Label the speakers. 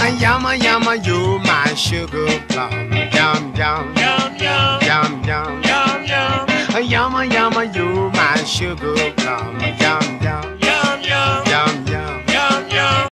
Speaker 1: Yama yama, you my sugar plum. Yum yum
Speaker 2: Yum, yum,
Speaker 1: yum yum.
Speaker 2: yum, yum.
Speaker 1: Yama yama, you my sugar plum. Yum yum.